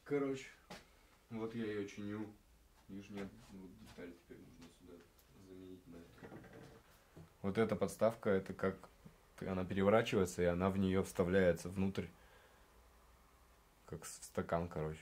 Короче, вот я ее чиню. Видишь, нет, вот деталь теперь нужно сюда заменить на это. Вот эта подставка, это как она переворачивается, и она в нее вставляется внутрь, как стакан, короче.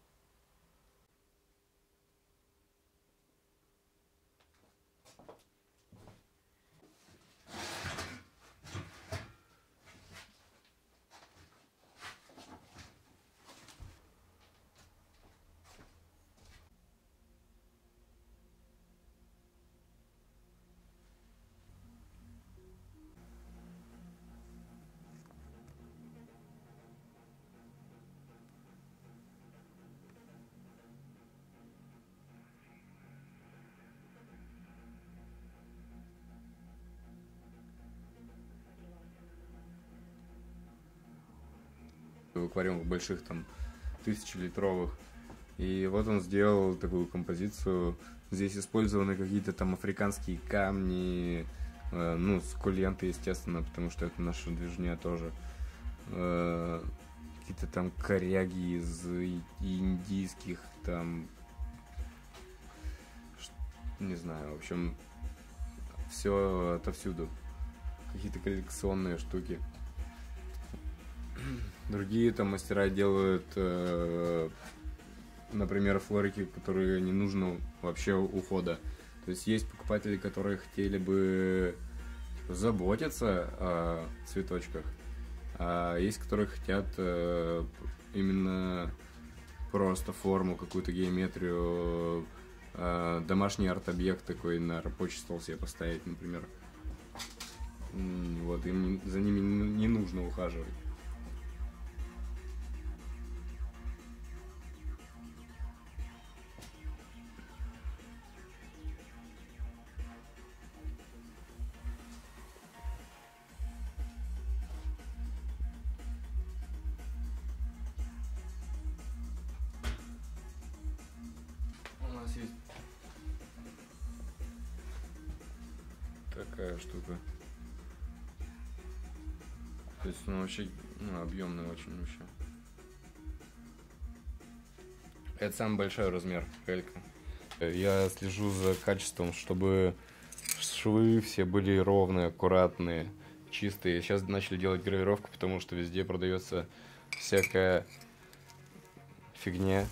В аквариумах больших, там, 1000-литровых. И вот он сделал такую композицию. Здесь использованы какие-то там африканские камни, ну, суккуленты, естественно, потому что это наша движня тоже. Какие-то там коряги из индийских, там, не знаю, в общем, все отовсюду. Какие-то коллекционные штуки. Другие там мастера делают, например, флорики, которые не нужно вообще ухода. То есть есть покупатели, которые хотели бы заботиться о цветочках, а есть, которые хотят именно просто форму, какую-то геометрию, домашний арт-объект такой на рабочий стол себе поставить, например. Вот, им за ними не нужно ухаживать. У нас есть такая штука. То есть он вообще, ну, объемный очень вообще. Это самый большой размер калька. Я слежу за качеством, чтобы швы все были ровные, аккуратные, чистые. Сейчас начали делать гравировку, потому что везде продается всякая фигня.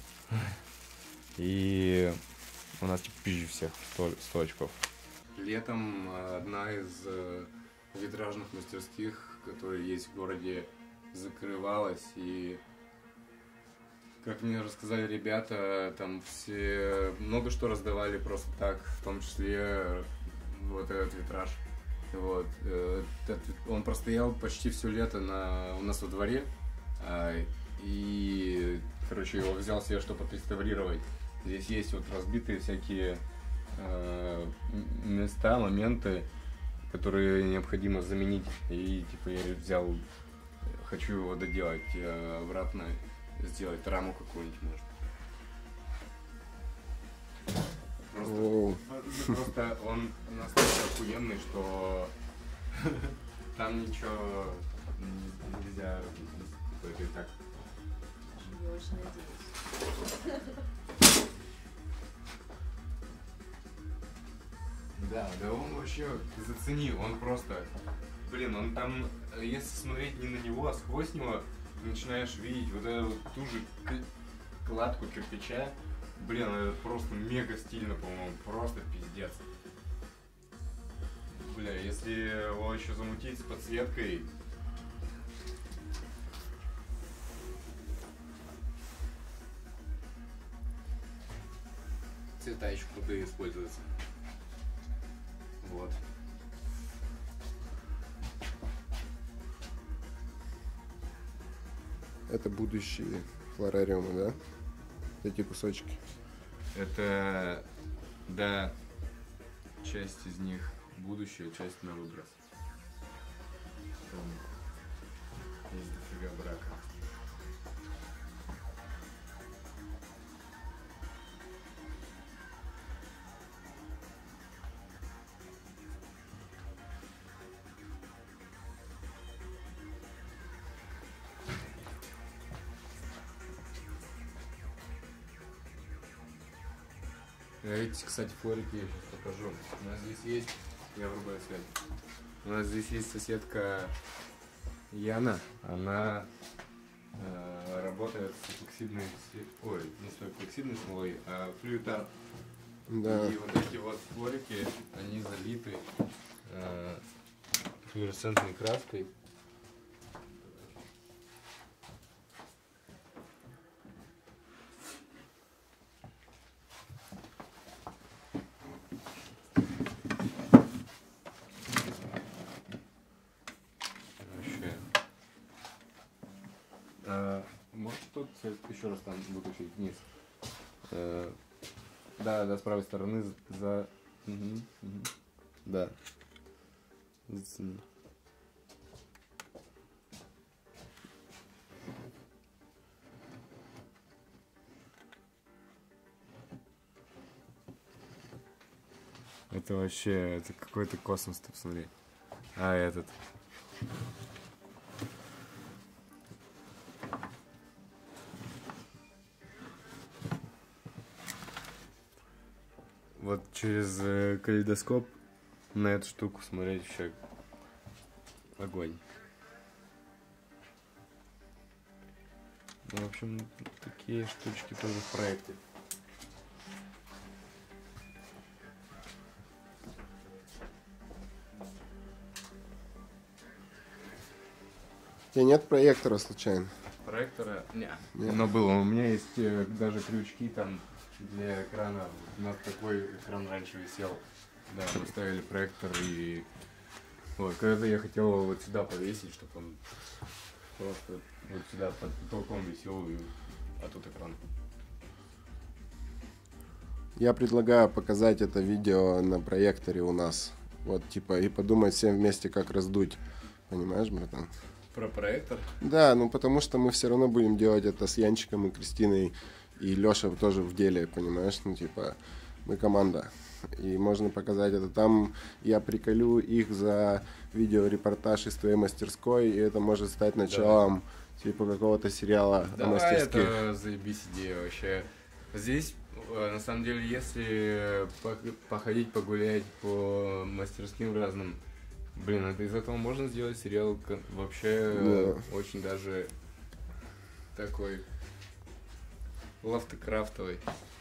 И у нас типа пизжи всех 100 очков. Летом одна из витражных мастерских, которые есть в городе, закрывалась, и, как мне рассказали ребята, там все много что раздавали просто так, в том числе вот этот витраж. Вот. Он простоял почти все лето у нас во дворе, и, короче, его взял себе, чтобы отреставрировать. Здесь есть вот разбитые всякие места, моменты, которые необходимо заменить. И типа я взял, хочу его доделать обратно, сделать раму какую-нибудь, может. Просто он настолько охуенный, что там ничего нельзя, типа это и так. Я очень надеюсь. Да он вообще, зацени, он просто, блин, он там, если смотреть не на него, а сквозь него, ты начинаешь видеть вот эту вот ту же кладку кирпича. Блин, это просто мега стильно, по-моему, просто пиздец. Бля, если его еще замутить с подсветкой. Цвета еще крутые используются. Вот. Это будущие флорариумы, да? Эти кусочки. Это, да, часть из них будущее, часть на выброс. Там есть дофига брака. Эти, кстати, флорики я сейчас покажу. У нас здесь есть, я врубаю свет. У нас здесь есть соседка Яна. Она работает с эпоксидной, ой, не с эпоксидной смолой, а флюитар. Да. И вот эти вот флорики, они залиты флуоресцентной краской. Может тут еще раз там вытащить вниз. Да, да, с правой стороны за... Да. Зацени. Это вообще, это какой-то космос, ты посмотри. А этот... Вот через калейдоскоп на эту штуку смотреть вообще огонь. Ну, в общем, такие штучки тоже в проекте. У тебя нет проектора случайно? Проектора? Нет. Нет. Но было. У меня есть даже крючки там для экрана. У нас такой экран раньше висел. Да, мы ставили проектор и... Вот, когда я хотел его вот сюда повесить, чтобы он просто вот сюда под потолком висел, а тут экран. Я предлагаю показать это видео на проекторе у нас. Вот, типа, и подумать всем вместе, как раздуть. Понимаешь, братан? Про проектор? Да, ну потому что мы все равно будем делать это с Янчиком и Кристиной. И Леша тоже в деле, понимаешь? Ну, типа, мы команда. И можно показать это. Там я приколю их за видеорепортаж из твоей мастерской, и это может стать началом, типа, какого-то сериала о мастерских. Это заебись идея вообще. Здесь, на самом деле, если походить, погулять по мастерским разным, блин, это из этого можно сделать сериал вообще очень даже такой лавкрафтовый.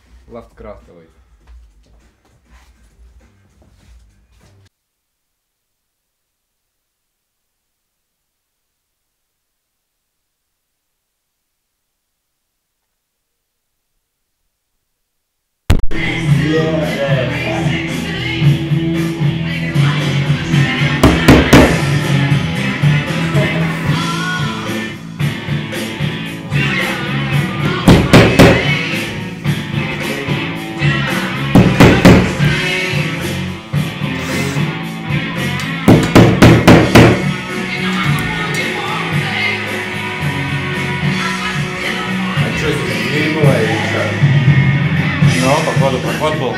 Ну, походу, проход был.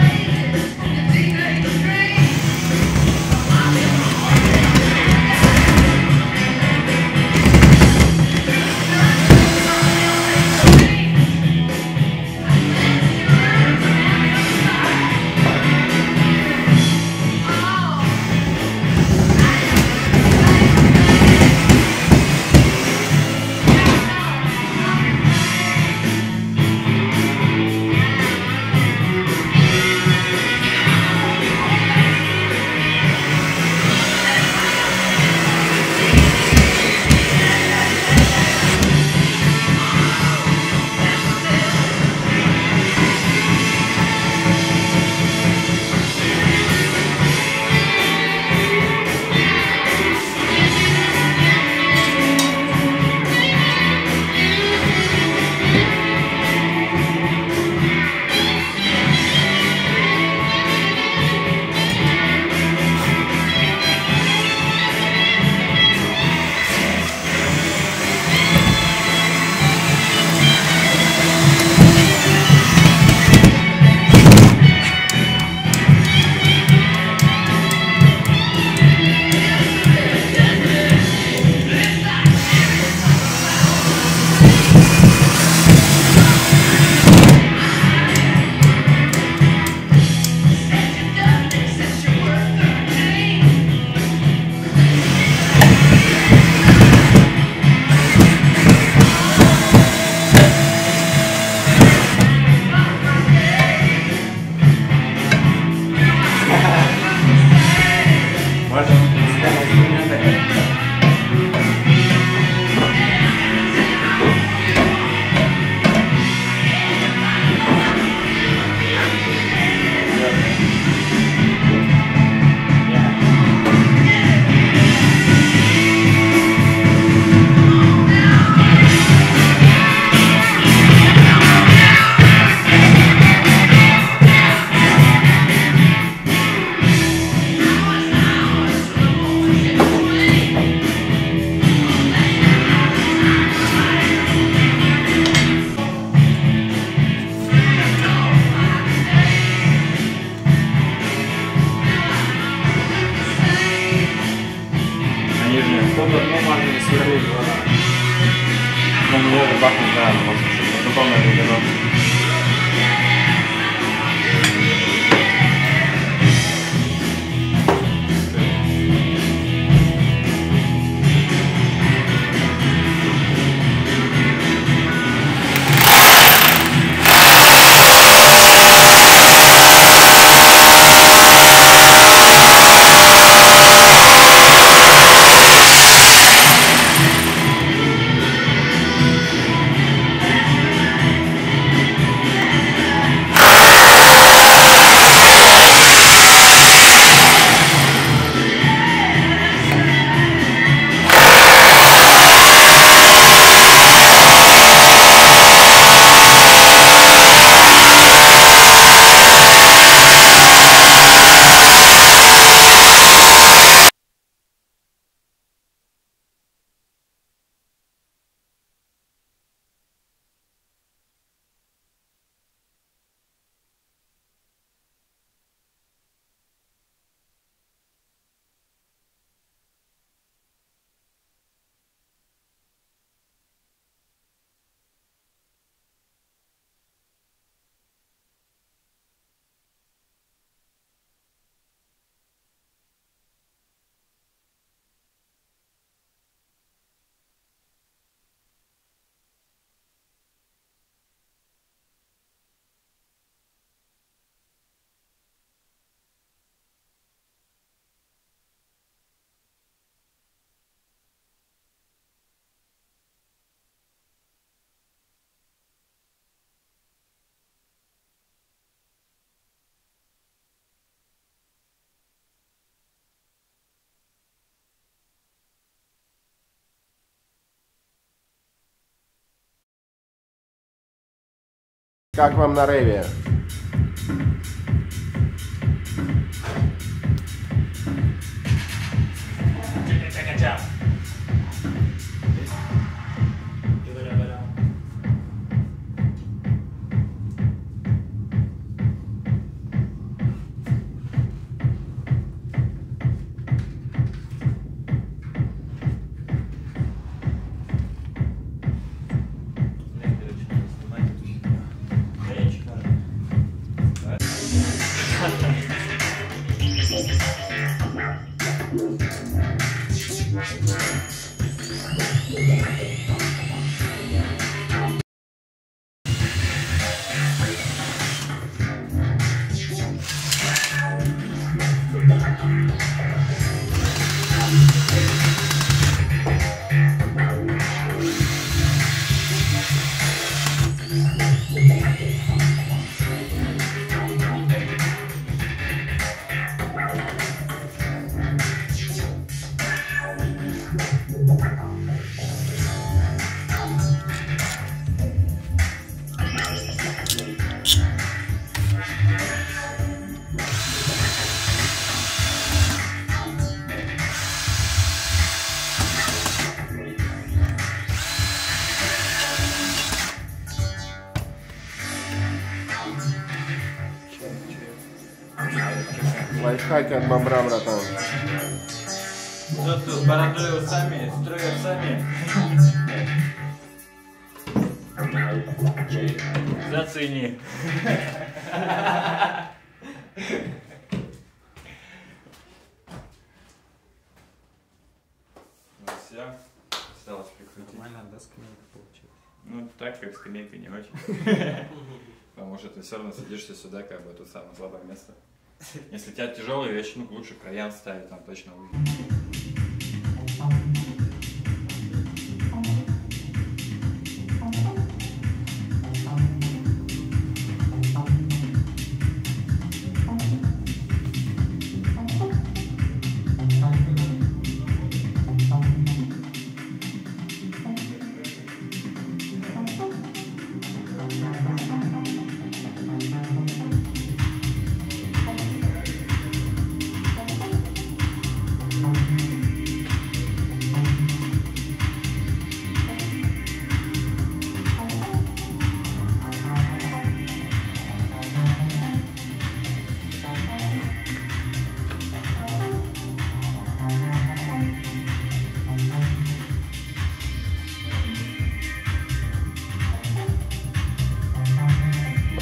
можно сверлить глаза. Но мне это бахнуть, да, может, по-другому не вернуться. Как вам на рейве? Лайфхаки от бобра, братан. Тут с бородой усами, строят сами. Зацени. Ну все, осталось прикрутить. Нормально, да, скамейка получилась? Ну так, как скамейка не очень. Потому что ты все равно садишься сюда, как бы тут самое слабое место. Если у тебя тяжелые вещи, ну лучше краян ставить, там точно выйдет.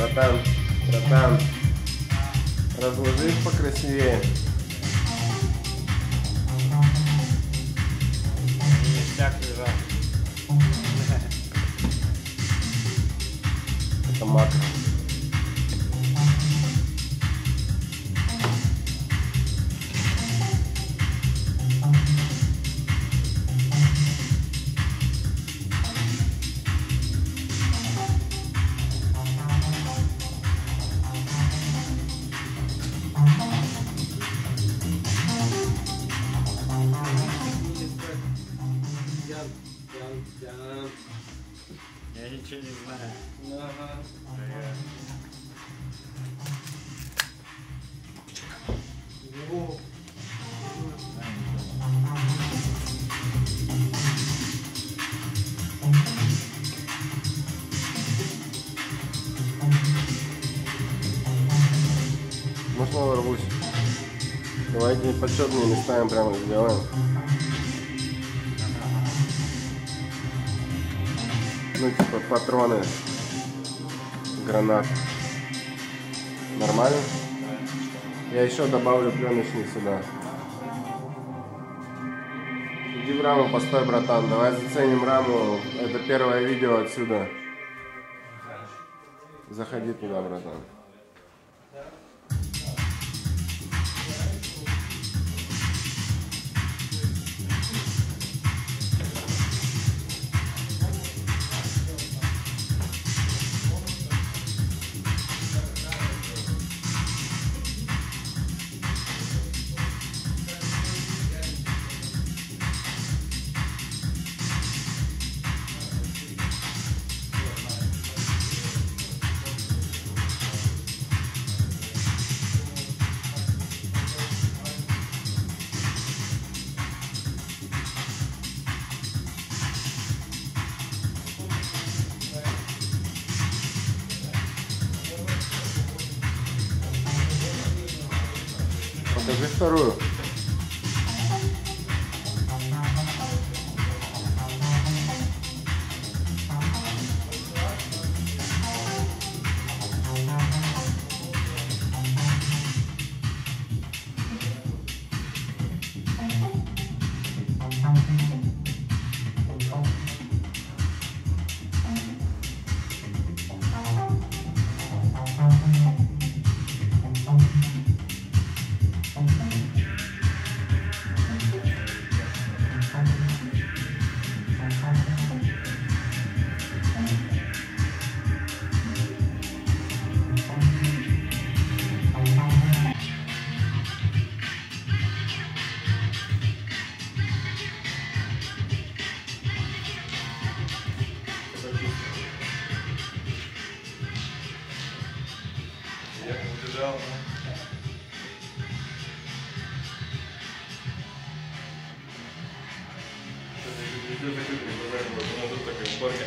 братан, разложи их покрасивее. Ништяк лежал. Это макро. Я ничего не знаю. Ага. Можно ворвусь. Давайте подсчетные местами прямо сделаем. Ну типа патроны, гранат. Нормально? Я еще добавлю пленочник сюда. Иди в раму постой, братан. Давай заценим раму. Это первое видео отсюда. Заходи туда, братан. Покажи вторую. Я убежал. Везде закрытые глаза, вот, тут такая уборка.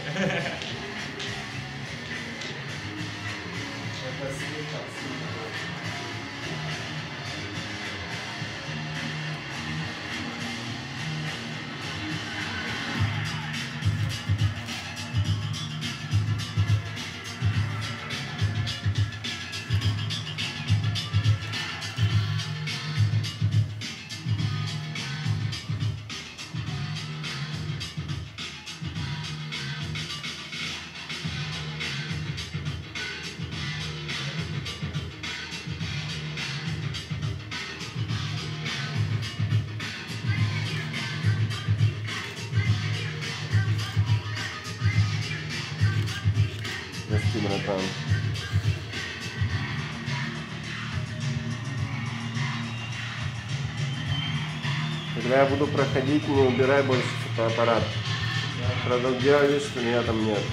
Прости, братан. Когда я буду проходить, не убирай больше фотоаппарат. Правда, делай вид, что меня там нет.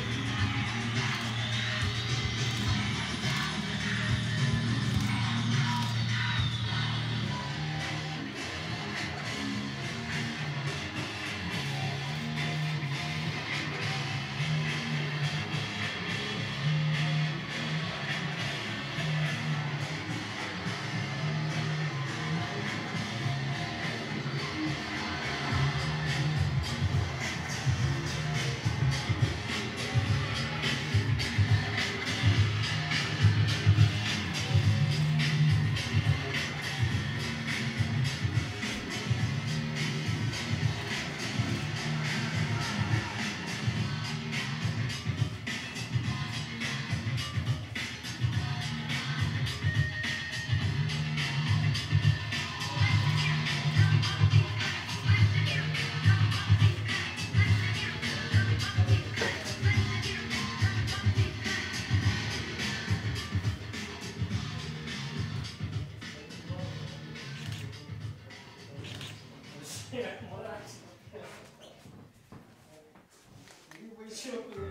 Либо еще